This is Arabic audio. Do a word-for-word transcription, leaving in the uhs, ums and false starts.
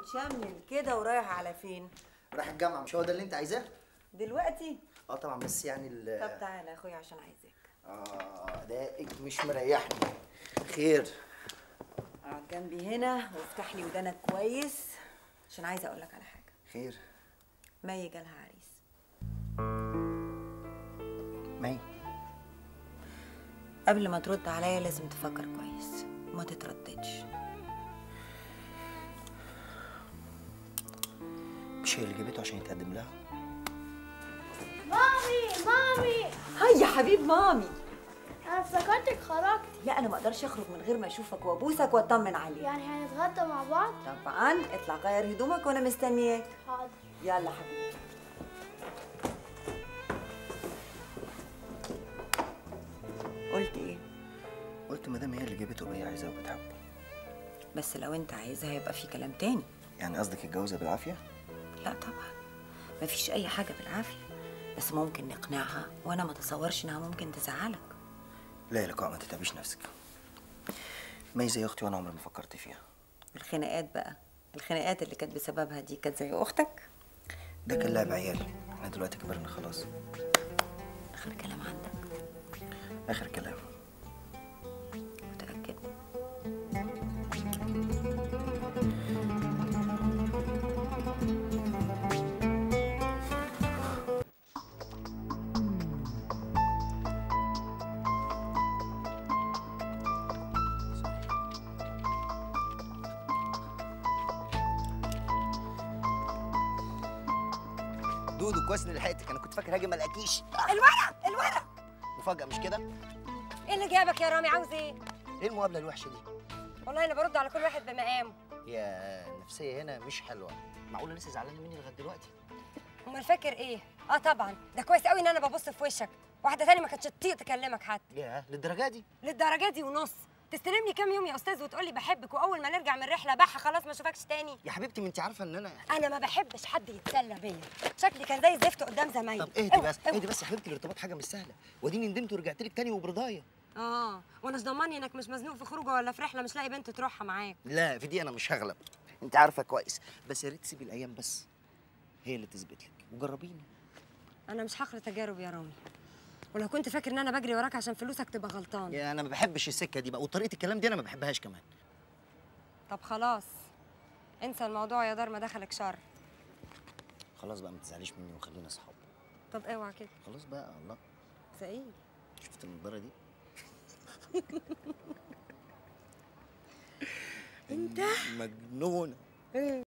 متشمل كده ورايح على فين؟ رايح الجامعه، مش هو ده اللي انت عايزاه؟ دلوقتي؟ اه طبعا، بس يعني ال طب تعالى يا اخويا عشان عايزاك. اه ادائك مش مريحني. خير؟ اقعد جنبي هنا وافتح لي ودانك كويس عشان عايزه اقول لك على حاجه. خير؟ مي جالها عريس. مي؟ قبل ما ترد عليا لازم تفكر كويس وما تترددش. مش هي اللي جابته عشان يتقدم لها؟ مامي مامي هيا حبيب مامي. انا افتكرتك خرجتي. لا انا ما اقدرش اخرج من غير ما اشوفك وابوسك واطمن عليك. يعني هنتغدى مع بعض؟ طبعا، اطلع غير هدومك وانا مستنياك. حاضر. يلا حبيبي. قلت ايه؟ قلت مدام هي اللي جابته وهي عايزاه وبتحبه. بس لو انت عايزها هيبقى في كلام تاني. يعني قصدك الجوازه بالعافيه؟ لا طبعا، مفيش اي حاجه بالعافيه، بس ممكن نقنعها وانا ما اتصورش انها ممكن تزعلك. لا يا لقاء، ما تتعبيش نفسك. مي زي اختي وانا عمري ما فكرت فيها. الخناقات بقى، الخناقات اللي كانت بسببها دي كانت زي اختك. ده كان لعب عيال، احنا دلوقتي كبرنا خلاص. اخر كلام عندك؟ اخر كلام. متاكد؟ دودو كويس اني لحقتك، انا كنت فاكر هاجي ما الاقيش. الورق الورق مفاجأة مش كده؟ ايه اللي جابك يا رامي؟ عاوز ايه؟ ايه المقابلة الوحشة دي؟ والله انا برد على كل واحد بمقامه. هي النفسية هنا مش حلوة. معقولة لسه زعلانة مني لغاية دلوقتي؟ امال فاكر ايه؟ اه طبعا، ده كويس قوي ان انا ببص في وشك. واحده تاني ما كانتش تطيق تكلمك حتى. ياه، للدرجة دي؟ للدرجه دي ونص. تستلمني كام يوم يا استاذ وتقول لي بحبك، واول ما نرجع من الرحله بح خلاص ما اشوفكش تاني. يا حبيبتي، ما انت عارفة ان انا انا ما بحبش حد يتسلى بيا. شكلي كان زي الزفت قدام زمايلي. طب اهدي بس، اهدي بس يا حبيبتي، الارتباط حاجة مش سهلة، واديني ندمت ورجعت لك تاني وبرضايا. اه، وانا مش ضماني انك مش مزنوق في خروجه ولا في رحله مش لاقي بنت تروحها معاك. لا، في دي انا مش هغلب، انت عارفة كويس، بس يا ريت تسيبي الايام بس هي اللي تثبت لك، وجربيني. انا مش هخرج تجارب يا رامي، ولو كنت فاكر ان انا بجري وراك عشان فلوسك تبقى غلطان. يا انا ما بحبش السكة دي بقى، وطريقة الكلام دي انا ما بحبهاش كمان. طب خلاص، انسى الموضوع يا دار ما دخلك شر. خلاص بقى، ما تزعليش مني وخلينا اصحاب. طب اوعى كده. خلاص بقى، الله. سعيد. شفت النضارة دي؟ انت مجنونة.